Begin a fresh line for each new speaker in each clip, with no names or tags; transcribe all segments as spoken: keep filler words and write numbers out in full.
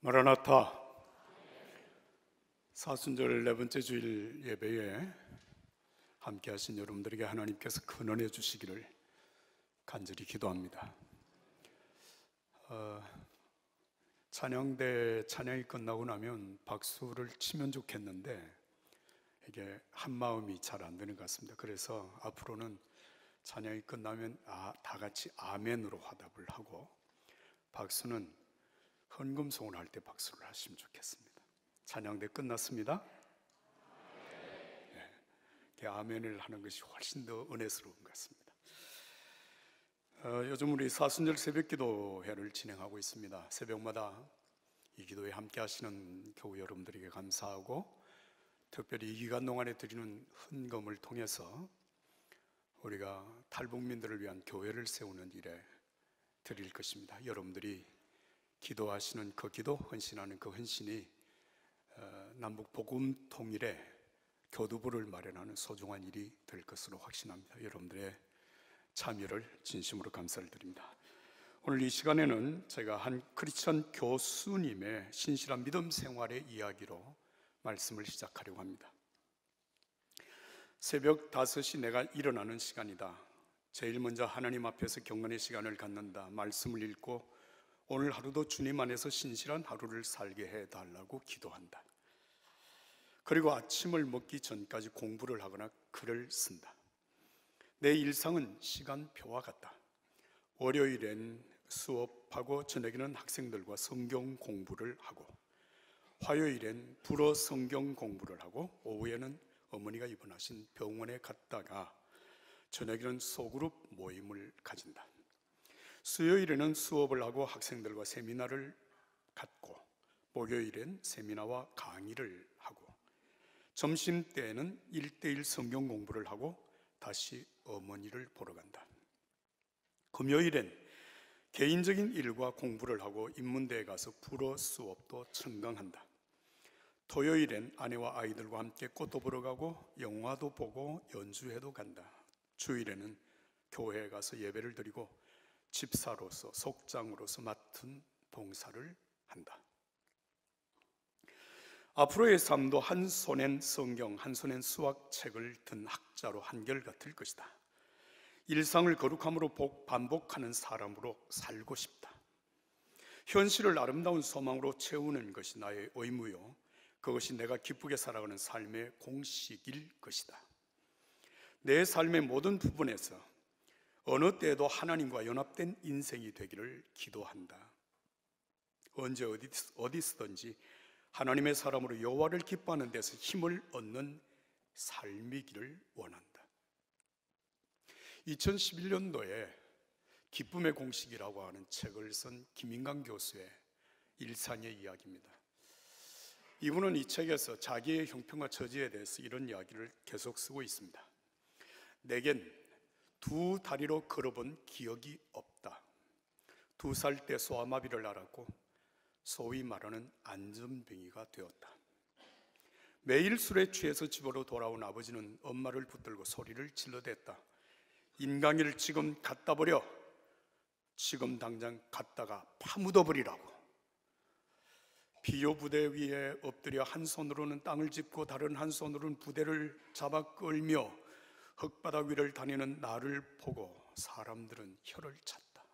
마라나타 사순절 네 번째 주일 예배에 함께 하신 여러분들에게 하나님께서 큰 은혜 주시기를 간절히 기도합니다. 어, 찬양대 찬양이 끝나고 나면 박수를 치면 좋겠는데 이게 한마음이 잘 안 되는 것 같습니다. 그래서 앞으로는 찬양이 끝나면 아, 다 같이 아멘으로 화답을 하고 박수는 헌금송을 할 때 박수를 하시면 좋겠습니다. 찬양대 끝났습니다. 네, 아멘을 하는 것이 훨씬 더 은혜스러운 것 같습니다. 어, 요즘 우리 사순절 새벽기도회를 진행하고 있습니다. 새벽마다 이 기도에 함께 하시는 교우 여러분들에게 감사하고 특별히 이 기간 동안에 드리는 헌금을 통해서 우리가 탈북민들을 위한 교회를 세우는 일에 드릴 것입니다. 여러분들이 기도하시는 그 기도, 헌신하는 그 헌신이 남북 복음 통일에 교두보를 마련하는 소중한 일이 될 것으로 확신합니다. 여러분들의 참여를 진심으로 감사를 드립니다. 오늘 이 시간에는 제가 한 크리스천 교수님의 신실한 믿음 생활의 이야기로 말씀을 시작하려고 합니다. 새벽 다섯 시 내가 일어나는 시간이다. 제일 먼저 하나님 앞에서 경건의 시간을 갖는다. 말씀을 읽고 오늘 하루도 주님 안에서 신실한 하루를 살게 해달라고 기도한다. 그리고 아침을 먹기 전까지 공부를 하거나 글을 쓴다. 내 일상은 시간표와 같다. 월요일엔 수업하고 저녁에는 학생들과 성경 공부를 하고 화요일엔 불어 성경 공부를 하고 오후에는 어머니가 입원하신 병원에 갔다가 저녁에는 소그룹 모임을 가진다. 수요일에는 수업을 하고 학생들과 세미나를 갖고 목요일엔 세미나와 강의를 하고 점심때에는 일대일 성경 공부를 하고 다시 어머니를 보러 간다. 금요일엔 개인적인 일과 공부를 하고 인문대에 가서 불어 수업도 청강한다. 토요일엔 아내와 아이들과 함께 꽃도 보러 가고 영화도 보고 연주회도 간다. 주일에는 교회에 가서 예배를 드리고 집사로서 속장으로서 맡은 봉사를 한다. 앞으로의 삶도 한 손엔 성경, 한 손엔 수학책을 든 학자로 한결같을 것이다. 일상을 거룩함으로 반복하는 사람으로 살고 싶다. 현실을 아름다운 소망으로 채우는 것이 나의 의무요, 그것이 내가 기쁘게 살아가는 삶의 공식일 것이다. 내 삶의 모든 부분에서 어느 때에도 하나님과 연합된 인생이 되기를 기도한다. 언제 어디, 어디서든지 하나님의 사람으로 여호와를 기뻐하는 데서 힘을 얻는 삶이기를 원한다. 이천십일 년도에 기쁨의 공식이라고 하는 책을 쓴 김인강 교수의 일상의 이야기입니다. 이분은 이 책에서 자기의 형편과 처지에 대해서 이런 이야기를 계속 쓰고 있습니다. 내겐 두 다리로 걸어본 기억이 없다. 두 살 때 소아마비를 앓았고 소위 말하는 안전병이가 되었다. 매일 술에 취해서 집으로 돌아온 아버지는 엄마를 붙들고 소리를 질러댔다. 인강이를 지금 갖다 버려. 지금 당장 갖다가 파묻어버리라고. 비료 부대 위에 엎드려 한 손으로는 땅을 짚고 다른 한 손으로는 부대를 잡아 끌며 흙바닥 위를 다니는 나를 보고 사람들은 혀를 찼다.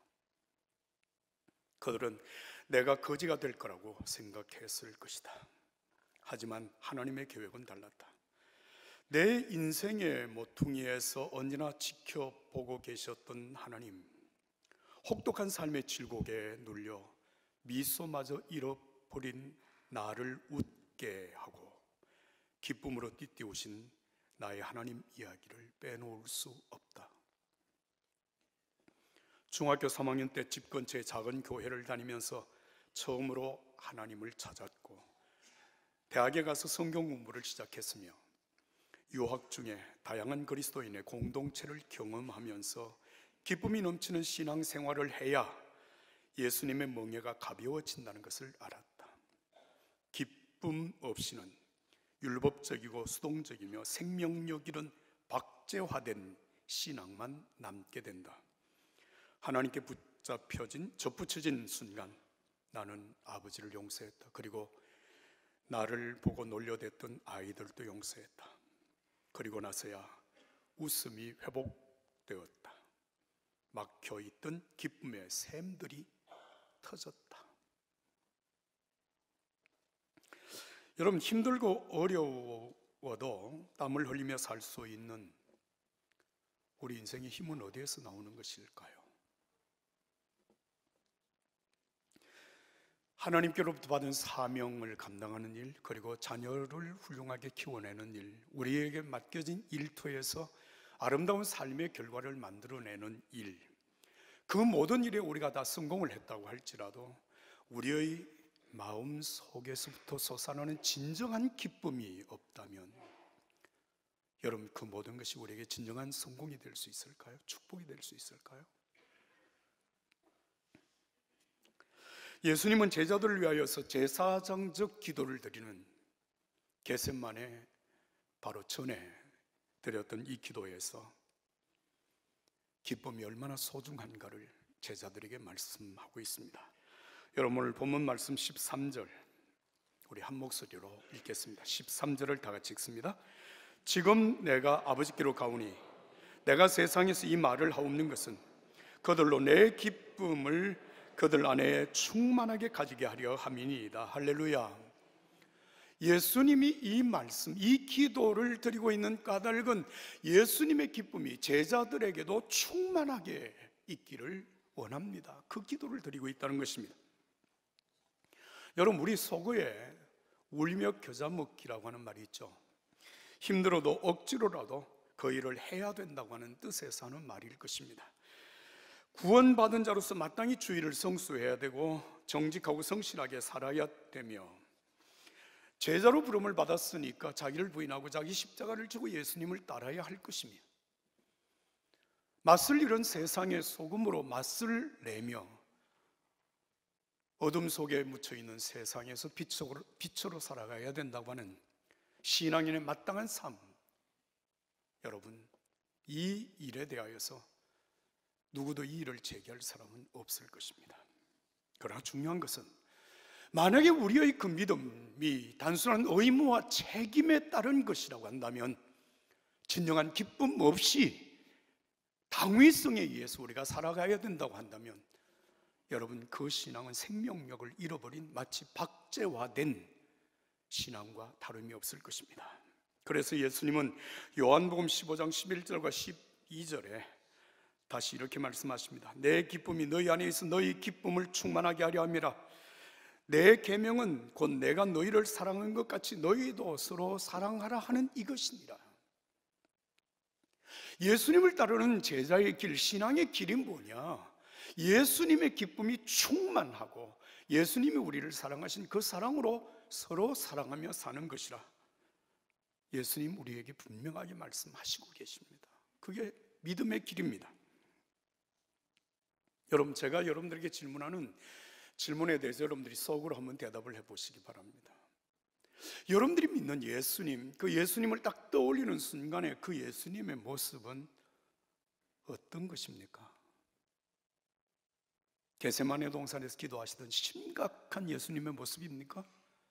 그들은 내가 거지가 될 거라고 생각했을 것이다. 하지만 하나님의 계획은 달랐다. 내 인생의 모퉁이에서 언제나 지켜보고 계셨던 하나님, 혹독한 삶의 질곡에 눌려 미소마저 잃어버린 나를 웃게 하고 기쁨으로 띠띠우신 나의 하나님 이야기를 빼놓을 수 없다. 중학교 삼 학년 때 집 근처의 작은 교회를 다니면서 처음으로 하나님을 찾았고 대학에 가서 성경 공부를 시작했으며 유학 중에 다양한 그리스도인의 공동체를 경험하면서 기쁨이 넘치는 신앙생활을 해야 예수님의 멍에가 가벼워진다는 것을 알았다. 기쁨 없이는 율법적이고 수동적이며 생명력 잃은 박제화된 신앙만 남게 된다. 하나님께 붙잡혀진, 접붙여진 순간 나는 아버지를 용서했다. 그리고 나를 보고 놀려댔던 아이들도 용서했다. 그리고 나서야 웃음이 회복되었다. 막혀있던 기쁨의 샘들이 터졌다. 여러분, 힘들고 어려워도 땀을 흘리며 살 수 있는 우리 인생의 힘은 어디에서 나오는 것일까요? 하나님께로부터 받은 사명을 감당하는 일, 그리고 자녀를 훌륭하게 키워내는 일, 우리에게 맡겨진 일터에서 아름다운 삶의 결과를 만들어내는 일, 그 모든 일에 우리가 다 성공을 했다고 할지라도 우리의 마음 속에서부터 솟아나는 진정한 기쁨이 없다면 여러분, 그 모든 것이 우리에게 진정한 성공이 될 수 있을까요? 축복이 될 수 있을까요? 예수님은 제자들을 위하여서 제사장적 기도를 드리는 겟세마네 바로 전에 드렸던 이 기도에서 기쁨이 얼마나 소중한가를 제자들에게 말씀하고 있습니다. 여러분, 오늘 본문 말씀 십삼 절 우리 한 목소리로 읽겠습니다. 십삼 절을 다 같이 읽습니다. 지금 내가 아버지께로 가오니 내가 세상에서 이 말을 하옵는 것은 그들로 내 기쁨을 그들 안에 충만하게 가지게 하려 함이니이다. 할렐루야. 예수님이 이 말씀, 이 기도를 드리고 있는 까닭은 예수님의 기쁨이 제자들에게도 충만하게 있기를 원합니다. 그 기도를 드리고 있다는 것입니다. 여러분, 우리 속어에 울며 겨자 먹기라고 하는 말이 있죠. 힘들어도 억지로라도 그 일을 해야 된다고 하는 뜻에서 하는 말일 것입니다. 구원받은 자로서 마땅히 주의를 성수해야 되고 정직하고 성실하게 살아야 되며, 제자로 부름을 받았으니까 자기를 부인하고 자기 십자가를 지고 예수님을 따라야 할 것입니다. 맞설 일은 세상의 소금으로 맛을 내며 어둠 속에 묻혀있는 세상에서 빛으로, 빛으로 살아가야 된다고 하는 신앙인의 마땅한 삶, 여러분, 이 일에 대하여서 누구도 이 일을 제기할 사람은 없을 것입니다. 그러나 중요한 것은 만약에 우리의 그 믿음이 단순한 의무와 책임에 따른 것이라고 한다면, 진정한 기쁨 없이 당위성에 의해서 우리가 살아가야 된다고 한다면, 여러분, 그 신앙은 생명력을 잃어버린 마치 박제화된 신앙과 다름이 없을 것입니다. 그래서 예수님은 요한복음 십오 장 십일 절과 십이 절에 다시 이렇게 말씀하십니다. 내 기쁨이 너희 안에 있어 너희 기쁨을 충만하게 하려 함이라. 내 계명은 곧 내가 너희를 사랑한 것 같이 너희도 서로 사랑하라 하는 이것이니라. 예수님을 따르는 제자의 길, 신앙의 길이 뭐냐? 예수님의 기쁨이 충만하고 예수님이 우리를 사랑하신 그 사랑으로 서로 사랑하며 사는 것이라 예수님 우리에게 분명하게 말씀하시고 계십니다. 그게 믿음의 길입니다. 여러분, 제가 여러분들에게 질문하는 질문에 대해서 여러분들이 속으로 한번 대답을 해보시기 바랍니다. 여러분들이 믿는 예수님, 그 예수님을 딱 떠올리는 순간에 그 예수님의 모습은 어떤 것입니까? 겟세마네 동산에서 기도하시던 심각한 예수님의 모습입니까?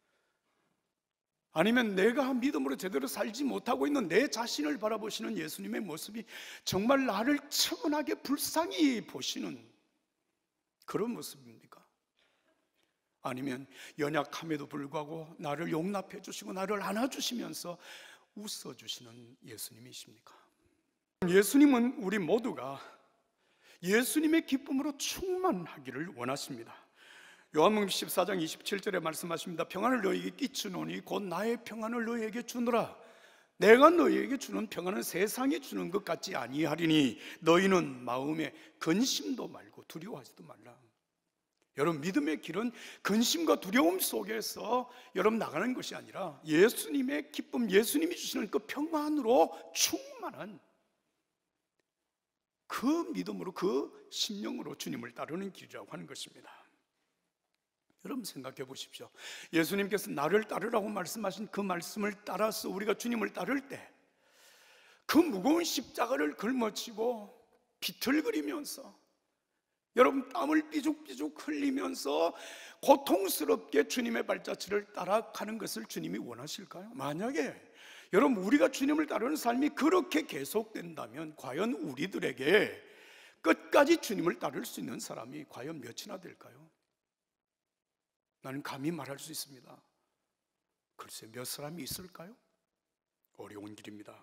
아니면 내가 믿음으로 제대로 살지 못하고 있는 내 자신을 바라보시는 예수님의 모습이 정말 나를 차분하게 불쌍히 보시는 그런 모습입니까? 아니면 연약함에도 불구하고 나를 용납해 주시고 나를 안아주시면서 웃어주시는 예수님이십니까? 예수님은 우리 모두가 예수님의 기쁨으로 충만하기를 원하십니다. 요한복음 십사 장 이십칠 절에 말씀하십니다. 평안을 너희에게 끼치노니 곧 나의 평안을 너희에게 주노라. 내가 너희에게 주는 평안은 세상이 주는 것 같지 아니하리니 너희는 마음에 근심도 말고 두려워하지도 말라. 여러분, 믿음의 길은 근심과 두려움 속에서 여러분 나가는 것이 아니라 예수님의 기쁨, 예수님이 주시는 그 평안으로 충만한 그 믿음으로, 그 심령으로 주님을 따르는 길이라고 하는 것입니다. 여러분, 생각해 보십시오. 예수님께서 나를 따르라고 말씀하신 그 말씀을 따라서 우리가 주님을 따를 때 그 무거운 십자가를 걸머쥐고 비틀거리면서 여러분, 땀을 삐죽삐죽 흘리면서 고통스럽게 주님의 발자취를 따라가는 것을 주님이 원하실까요? 만약에 여러분, 우리가 주님을 따르는 삶이 그렇게 계속된다면 과연 우리들에게 끝까지 주님을 따를 수 있는 사람이 과연 몇이나 될까요? 나는 감히 말할 수 있습니다. 글쎄, 몇 사람이 있을까요? 어려운 길입니다.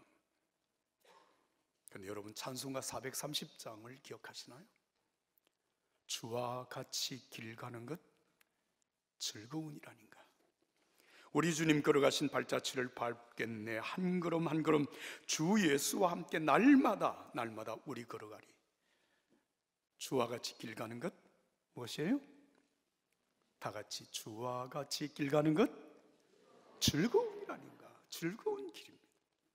그런데 여러분, 찬송가 사백삼십 장을 기억하시나요? 주와 같이 길 가는 것 즐거운 일 아닌가. 우리 주님 걸어가신 발자취를 밟겠네. 한 걸음 한 걸음 주 예수와 함께 날마다 날마다 우리 걸어가리. 주와 같이 길 가는 것 무엇이에요? 다 같이 주와 같이 길 가는 것 즐거운 일 아닌가. 즐거운 길입니다.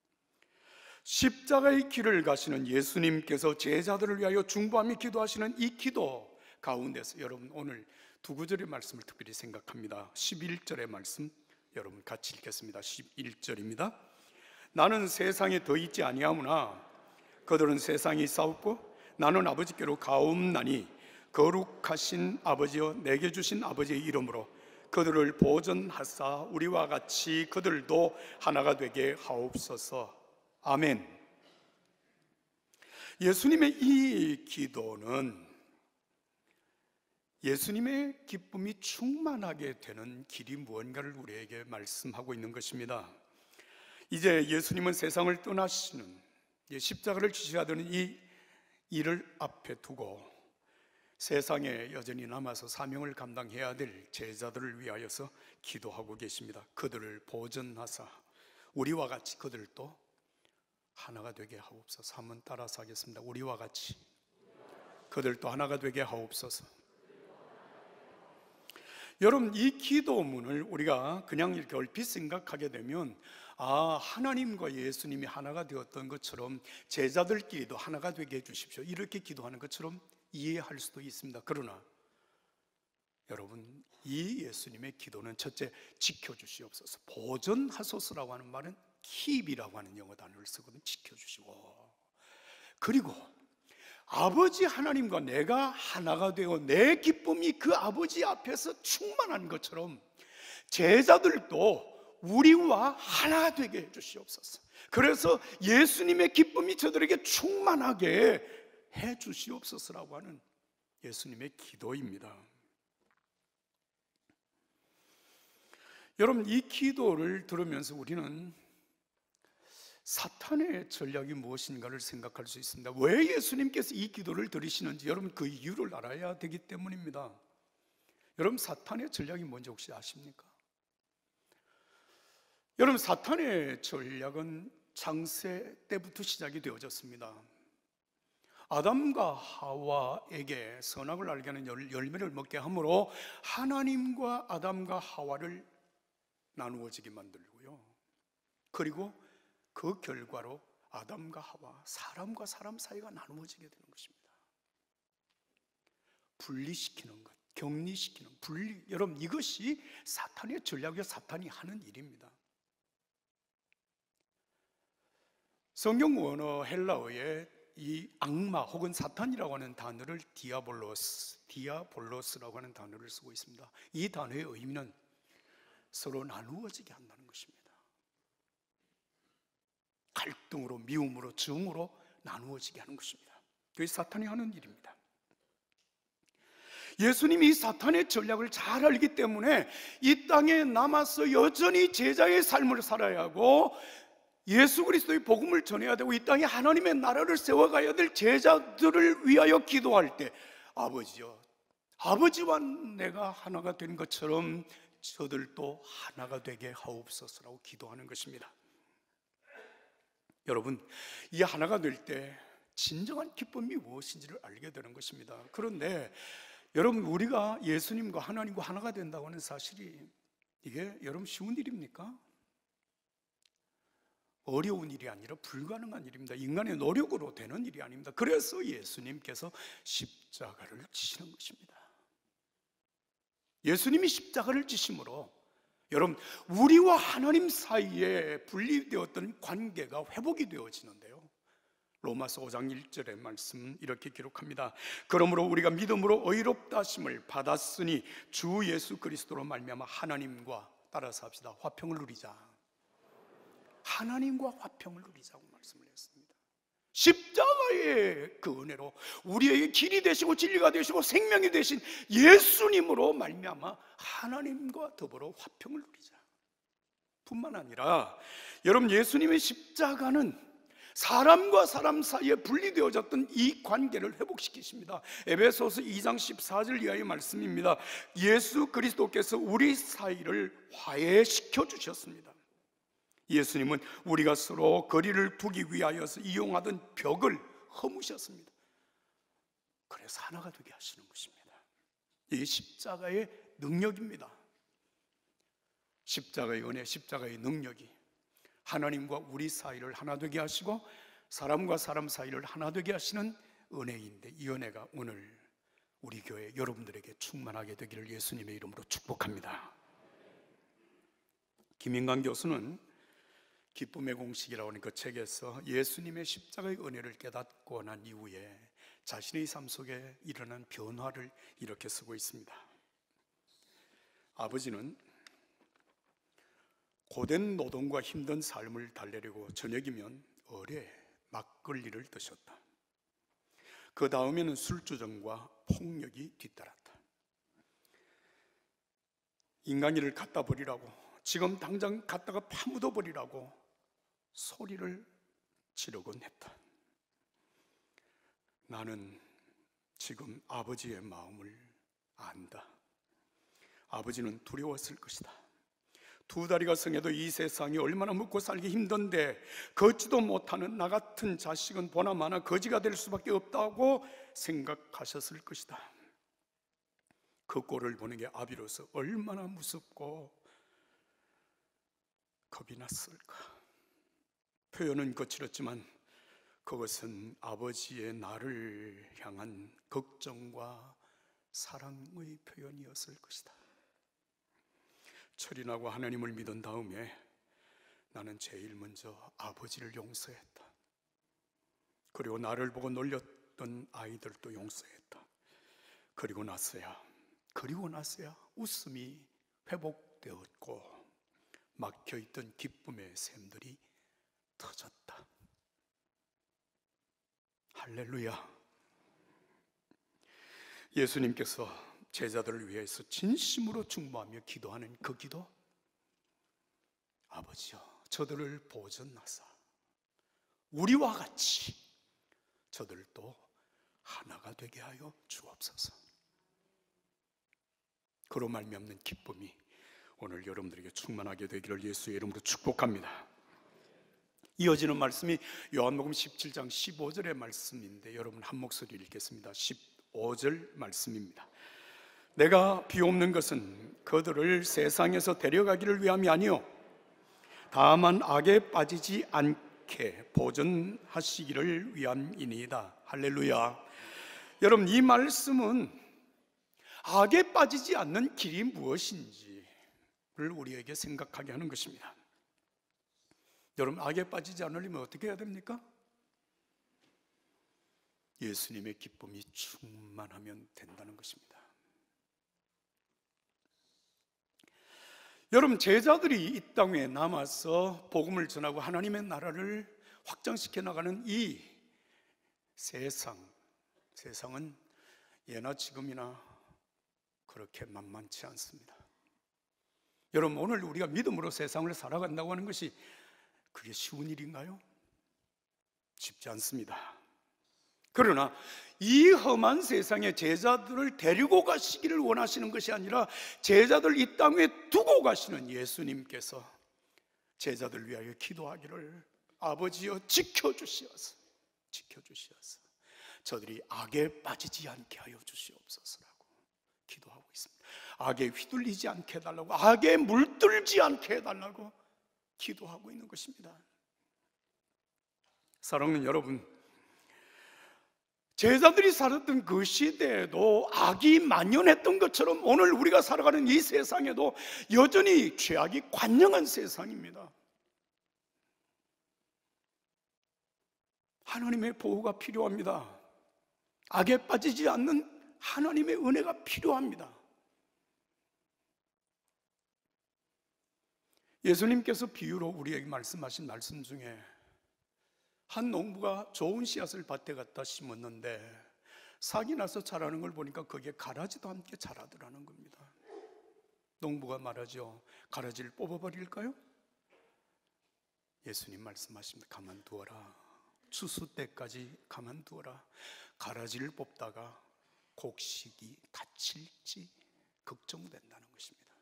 십자가의 길을 가시는 예수님께서 제자들을 위하여 중보하며 기도하시는 이 기도 가운데서 여러분, 오늘 두 구절의 말씀을 특별히 생각합니다. 십일 절의 말씀 여러분 같이 읽겠습니다. 십일 절입니다. 나는 세상에 더 있지 아니하무나 그들은 세상에 싸웠고 나는 아버지께로 가옵나니 거룩하신 아버지여 내게 주신 아버지의 이름으로 그들을 보전하사 우리와 같이 그들도 하나가 되게 하옵소서. 아멘. 예수님의 이 기도는 예수님의 기쁨이 충만하게 되는 길이 무언가를 우리에게 말씀하고 있는 것입니다. 이제 예수님은 세상을 떠나시는 십자가를 지셔야 되는 이 일을 앞에 두고 세상에 여전히 남아서 사명을 감당해야 될 제자들을 위하여서 기도하고 계십니다. 그들을 보전하사 우리와 같이 그들도 하나가 되게 하옵소서. 한번 따라서 하겠습니다. 우리와 같이 그들도 하나가 되게 하옵소서. 여러분, 이 기도문을 우리가 그냥 이렇게 얼핏 생각하게 되면 아, 하나님과 예수님이 하나가 되었던 것처럼 제자들끼리도 하나가 되게 해주십시오, 이렇게 기도하는 것처럼 이해할 수도 있습니다. 그러나 여러분, 이 예수님의 기도는 첫째, 지켜주시옵소서. 보전하소서라고 하는 말은 keep이라고 하는 영어 단어를 쓰거든요. 지켜주시고, 그리고 아버지 하나님과 내가 하나가 되어 내 기쁨이 그 아버지 앞에서 충만한 것처럼 제자들도 우리와 하나 되게 해주시옵소서. 그래서 예수님의 기쁨이 저들에게 충만하게 해주시옵소서라고 하는 예수님의 기도입니다. 여러분, 이 기도를 들으면서 우리는 사탄의 전략이 무엇인가를 생각할 수 있습니다. 왜 예수님께서 이 기도를 드리시는지 여러분 그 이유를 알아야 되기 때문입니다. 여러분, 사탄의 전략이 뭔지 혹시 아십니까? 여러분, 사탄의 전략은 창세 때부터 시작이 되어졌습니다. 아담과 하와에게 선악을 알게 하는 열매를 먹게 함으로 하나님과 아담과 하와를 나누어지게 만들고요, 그리고 그 결과로 아담과 하와, 사람과 사람 사이가 나누어지게 되는 것입니다. 분리시키는 것, 격리시키는 분리, 여러분 이것이 사탄의 전략이요, 사탄이 하는 일입니다. 성경 원어 헬라어에 이 악마 혹은 사탄이라고 하는 단어를 디아볼로스, 디아볼로스라고 하는 단어를 쓰고 있습니다. 이 단어의 의미는 서로 나누어지게 한다는 것입니다. 갈등으로, 미움으로, 정으로 나누어지게 하는 것입니다. 그게 사탄이 하는 일입니다. 예수님이 이 사탄의 전략을 잘 알기 때문에 이 땅에 남아서 여전히 제자의 삶을 살아야 하고 예수 그리스도의 복음을 전해야 되고 이 땅에 하나님의 나라를 세워가야 될 제자들을 위하여 기도할 때, 아버지여, 아버지와 내가 하나가 된 것처럼 저들도 하나가 되게 하옵소서라고 기도하는 것입니다. 여러분, 이 하나가 될 때 진정한 기쁨이 무엇인지를 알게 되는 것입니다. 그런데 여러분, 우리가 예수님과 하나님과 하나가 된다고 하는 사실이 이게 여러분 쉬운 일입니까? 어려운 일이 아니라 불가능한 일입니다. 인간의 노력으로 되는 일이 아닙니다. 그래서 예수님께서 십자가를 지시는 것입니다. 예수님이 십자가를 지심으로 여러분, 우리와 하나님 사이에 분리되었던 관계가 회복이 되어지는데요, 로마서 오 장 일 절의 말씀 이렇게 기록합니다. 그러므로 우리가 믿음으로 의롭다 하심을 받았으니 주 예수 그리스도로 말미암아 하나님과, 따라서 합시다, 화평을 누리자. 하나님과 화평을 누리자고 말씀을 했습니다. 십자가의 그 은혜로 우리에게 길이 되시고 진리가 되시고 생명이 되신 예수님으로 말미암아 하나님과 더불어 화평을 누리자. 뿐만 아니라 여러분, 예수님의 십자가는 사람과 사람 사이에 분리되어졌던 이 관계를 회복시키십니다. 에베소서 이 장 십사 절 이하의 말씀입니다. 예수 그리스도께서 우리 사이를 화해시켜 주셨습니다. 예수님은 우리가 서로 거리를 두기 위하여서 이용하던 벽을 허무셨습니다. 그래서 하나가 되게 하시는 것입니다. 이게 십자가의 능력입니다. 십자가의 은혜, 십자가의 능력이 하나님과 우리 사이를 하나 되게 하시고 사람과 사람 사이를 하나 되게 하시는 은혜인데, 이 은혜가 오늘 우리 교회 여러분들에게 충만하게 되기를 예수님의 이름으로 축복합니다. 김인강 교수는 기쁨의 공식이라고 하는 그 책에서 예수님의 십자가의 은혜를 깨닫고 난 이후에 자신의 삶 속에 일어난 변화를 이렇게 쓰고 있습니다. 아버지는 고된 노동과 힘든 삶을 달래려고 저녁이면 어뢰 막걸리를 드셨다. 그 다음에는 술주정과 폭력이 뒤따랐다. 인간이를 갖다 버리라고, 지금 당장 갖다가 파묻어 버리라고 소리를 지르곤 했다. 나는 지금 아버지의 마음을 안다. 아버지는 두려웠을 것이다. 두 다리가 성해도 이 세상이 얼마나 먹고 살기 힘든데 걷지도 못하는 나 같은 자식은 보나마나 거지가 될 수밖에 없다고 생각하셨을 것이다. 그 꼴을 보는 게 아비로서 얼마나 무섭고 겁이 났을까. 표현은 거칠었지만 그것은 아버지의 나를 향한 걱정과 사랑의 표현이었을 것이다. 철이 나고 하나님을 믿은 다음에 나는 제일 먼저 아버지를 용서했다. 그리고 나를 보고 놀렸던 아이들도 용서했다. 그리고 나서야 그리고 나서야 웃음이 회복되었고 막혀있던 기쁨의 샘들이 터졌다. 할렐루야. 예수님께서 제자들을 위해서 진심으로 중보하며 기도하는 그 기도, 아버지여 저들을 보전하사 우리와 같이 저들도 하나가 되게 하여 주옵소서. 그로 말미암는 기쁨이 오늘 여러분들에게 충만하게 되기를 예수의 이름으로 축복합니다. 이어지는 말씀이 요한복음 십칠 장 십오 절의 말씀인데 여러분 한 목소리 읽겠습니다. 십오 절 말씀입니다. 내가 비옵는 것은 그들을 세상에서 데려가기를 위함이 아니요 다만 악에 빠지지 않게 보존하시기를 위함이니이다. 할렐루야. 여러분, 이 말씀은 악에 빠지지 않는 길이 무엇인지를 우리에게 생각하게 하는 것입니다. 여러분, 악에 빠지지 않으려면 어떻게 해야 됩니까? 예수님의 기쁨이 충만하면 된다는 것입니다. 여러분, 제자들이 이 땅에 남아서 복음을 전하고 하나님의 나라를 확장시켜 나가는 이 세상, 세상은 예나 지금이나 그렇게 만만치 않습니다. 여러분, 오늘 우리가 믿음으로 세상을 살아간다고 하는 것이 그게 쉬운 일인가요? 쉽지 않습니다. 그러나 이 험한 세상에 제자들을 데리고 가시기를 원하시는 것이 아니라 제자들 이 땅에 두고 가시는 예수님께서 제자들 위하여 기도하기를 아버지여 지켜주시어서 지켜주시어서 저들이 악에 빠지지 않게 하여 주시옵소서라고 기도하고 있습니다. 악에 휘둘리지 않게 해달라고, 악에 물들지 않게 해달라고 기도하고 있는 것입니다. 사랑하는 여러분, 제자들이 살았던 그 시대에도 악이 만연했던 것처럼 오늘 우리가 살아가는 이 세상에도 여전히 죄악이 관영한 세상입니다. 하나님의 보호가 필요합니다. 악에 빠지지 않는 하나님의 은혜가 필요합니다. 예수님께서 비유로 우리에게 말씀하신 말씀 중에 한 농부가 좋은 씨앗을 밭에 갖다 심었는데 삭이 나서 자라는 걸 보니까 거기에 가라지도 함께 자라더라는 겁니다. 농부가 말하죠. 가라지를 뽑아버릴까요? 예수님 말씀하십니다. 가만두어라. 추수 때까지 가만두어라. 가라지를 뽑다가 곡식이 다칠지 걱정된다는 것입니다.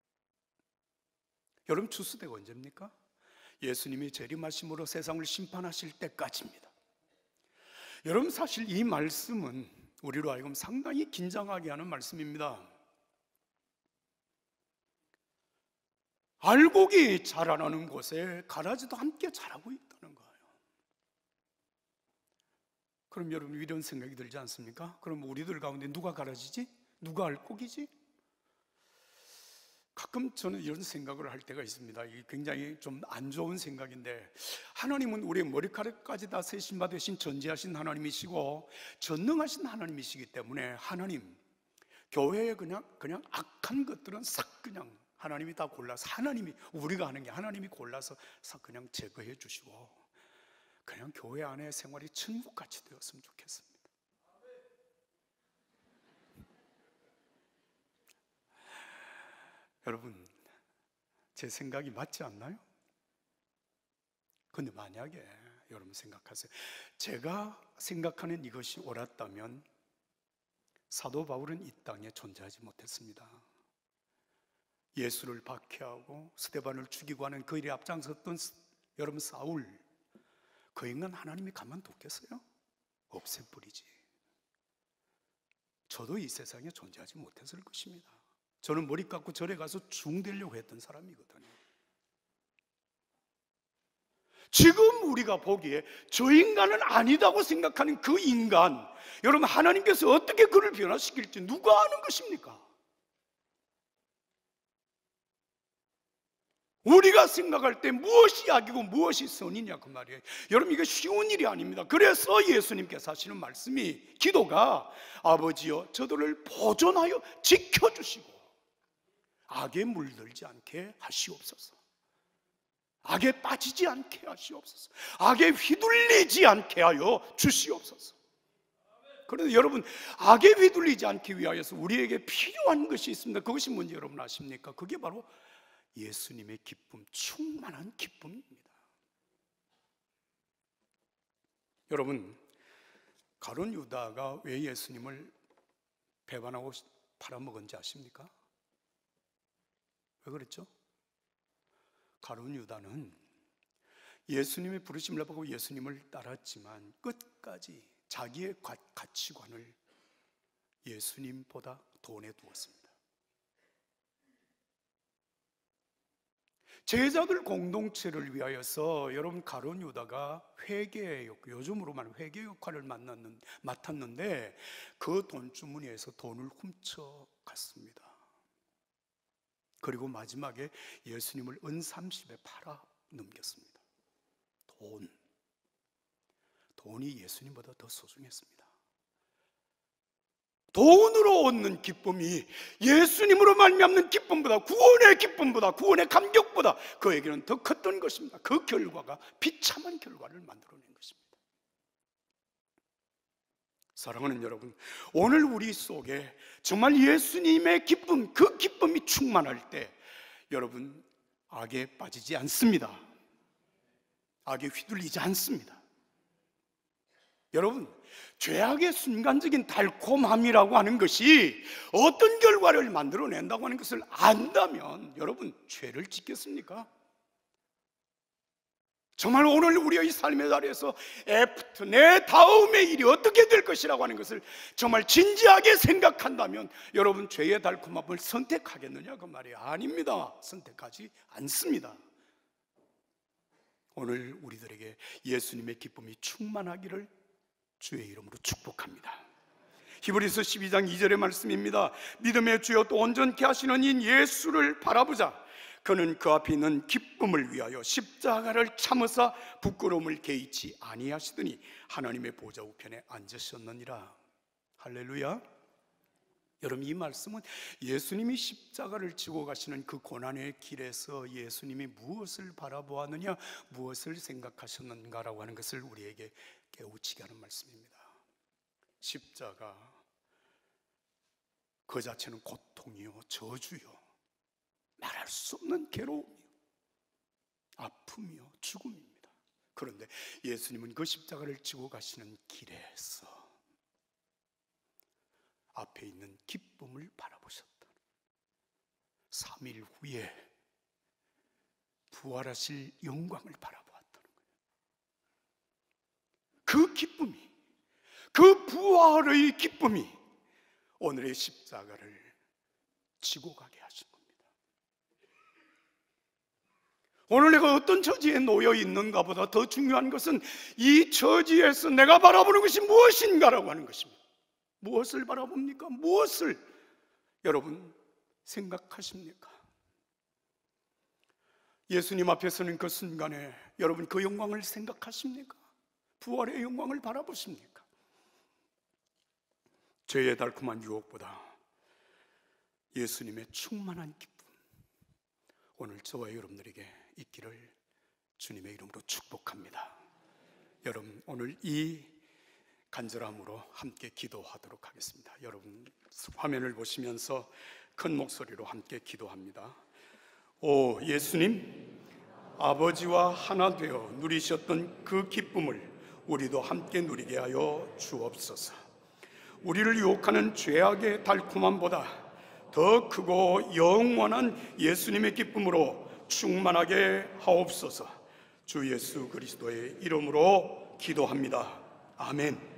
여러분, 추수 때가 언제입니까? 예수님이 재림하심으로 세상을 심판하실 때까지입니다. 여러분, 사실 이 말씀은 우리로 하여금 상당히 긴장하게 하는 말씀입니다. 알곡이 자라나는 곳에 가라지도 함께 자라고 있다는 거예요. 그럼 여러분, 이런 생각이 들지 않습니까? 그럼 우리들 가운데 누가 가라지지? 누가 알곡이지? 가끔 저는 이런 생각을 할 때가 있습니다. 이게 굉장히 좀 안 좋은 생각인데, 하나님은 우리의 머리카락까지 다 세심 받으신 전지하신 하나님이시고 전능하신 하나님이시기 때문에 하나님, 교회에 그냥 그냥 악한 것들은 싹 그냥 하나님이 다 골라서, 하나님이, 우리가 하는 게 하나님이 골라서 싹 그냥 제거해 주시고 그냥 교회 안에 생활이 천국같이 되었으면 좋겠습니다. 여러분, 제 생각이 맞지 않나요? 근데 만약에 여러분 생각하세요. 제가 생각하는 이것이 옳았다면 사도 바울은 이 땅에 존재하지 못했습니다. 예수를 박해하고 스데반을 죽이고 하는 그 일에 앞장섰던 여러분 사울, 그 인간 하나님이 가만뒀겠어요? 없애버리지. 저도 이 세상에 존재하지 못했을 것입니다. 저는 머리 깎고 절에 가서 중되려고 했던 사람이거든요. 지금 우리가 보기에 저 인간은 아니다고 생각하는 그 인간, 여러분, 하나님께서 어떻게 그를 변화시킬지 누가 아는 것입니까? 우리가 생각할 때 무엇이 악이고 무엇이 선이냐, 그 말이에요. 여러분, 이거 쉬운 일이 아닙니다. 그래서 예수님께서 하시는 말씀이, 기도가 아버지여 저들을 보존하여 지켜주시고 악에 물들지 않게 하시옵소서. 악에 빠지지 않게 하시옵소서. 악에 휘둘리지 않게 하여 주시옵소서. 그런데 여러분, 악에 휘둘리지 않기 위하여서 우리에게 필요한 것이 있습니다. 그것이 뭔지 여러분 아십니까? 그게 바로 예수님의 기쁨, 충만한 기쁨입니다. 여러분, 가룟 유다가 왜 예수님을 배반하고 팔아먹은지 아십니까? 왜 그랬죠? 가룟 유다는 예수님의 부르심을 받고 예수님을 따랐지만 끝까지 자기의 가치관을 예수님보다 돈에 두었습니다. 제자들 공동체를 위하여서 여러분, 가룟 유다가 회계, 요즘으로 말하면 회계 역할을 맡았는데 그 돈주머니에서 돈을 훔쳐갔습니다. 그리고 마지막에 예수님을 은삼십에 팔아 넘겼습니다. 돈, 돈이 예수님보다 더 소중했습니다. 돈으로 얻는 기쁨이 예수님으로 말미암는 기쁨보다, 구원의 기쁨보다, 구원의 감격보다 그에게는 더 컸던 것입니다. 그 결과가 비참한 결과를 만들어낸 것입니다. 사랑하는 여러분, 오늘 우리 속에 정말 예수님의 기쁨, 그 기쁨이 충만할 때 여러분, 악에 빠지지 않습니다. 악에 휘둘리지 않습니다. 여러분, 죄악의 순간적인 달콤함이라고 하는 것이 어떤 결과를 만들어낸다고 하는 것을 안다면 여러분, 죄를 짓겠습니까? 정말 오늘 우리의 삶의 자리에서 애프터, 내 다음의 일이 어떻게 될 것이라고 하는 것을 정말 진지하게 생각한다면 여러분, 죄의 달콤함을 선택하겠느냐, 그 말이 아닙니다. 선택하지 않습니다. 오늘 우리들에게 예수님의 기쁨이 충만하기를 주의 이름으로 축복합니다. 히브리서 십이 장 이 절의 말씀입니다. 믿음의 주여 또 온전케 하시는 인 예수를 바라보자. 그는 그 앞에 있는 기쁨을 위하여 십자가를 참으사 부끄러움을 개의치 아니하시더니 하나님의 보좌 우편에 앉으셨느니라. 할렐루야. 여러분, 이 말씀은 예수님이 십자가를 지고 가시는 그 고난의 길에서 예수님이 무엇을 바라보았느냐, 무엇을 생각하셨는가라고 하는 것을 우리에게 깨우치게 하는 말씀입니다. 십자가 그 자체는 고통이요, 저주요, 말할 수 없는 괴로움이요, 아픔이요, 죽음입니다. 그런데 예수님은 그 십자가를 지고 가시는 길에서 앞에 있는 기쁨을 바라보셨다. 삼 일 후에 부활하실 영광을 바라보았다는 거예요. 그 기쁨이, 그 부활의 기쁨이 오늘의 십자가를 지고 가게 하신 겁니다. 오늘 내가 어떤 처지에 놓여 있는가 보다 더 중요한 것은 이 처지에서 내가 바라보는 것이 무엇인가라고 하는 것입니다. 무엇을 바라봅니까? 무엇을 여러분 생각하십니까? 예수님 앞에 서는 그 순간에 여러분 그 영광을 생각하십니까? 부활의 영광을 바라보십니까? 죄의 달콤한 유혹보다 예수님의 충만한 기쁨, 오늘 저와 여러분들에게 있기를 주님의 이름으로 축복합니다. 여러분, 오늘 이 간절함으로 함께 기도하도록 하겠습니다. 여러분, 화면을 보시면서 큰 목소리로 함께 기도합니다. 오 예수님, 아버지와 하나 되어 누리셨던 그 기쁨을 우리도 함께 누리게 하여 주옵소서. 우리를 유혹하는 죄악의 달콤함보다 더 크고 영원한 예수님의 기쁨으로 충만하게 하옵소서. 주 예수 그리스도의 이름으로 기도합니다. 아멘.